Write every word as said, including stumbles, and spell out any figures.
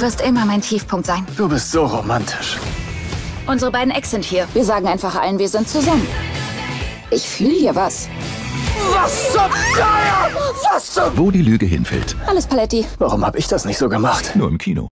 wirst immer mein Tiefpunkt sein. Du bist so romantisch. Unsere beiden Ex sind hier. Wir sagen einfach allen, wir sind zusammen. Ich fühle hier was. Was zum Geier? Was zum... Wo die Lüge hinfällt. Alles Paletti. Warum habe ich das nicht so gemacht? Nur im Kino.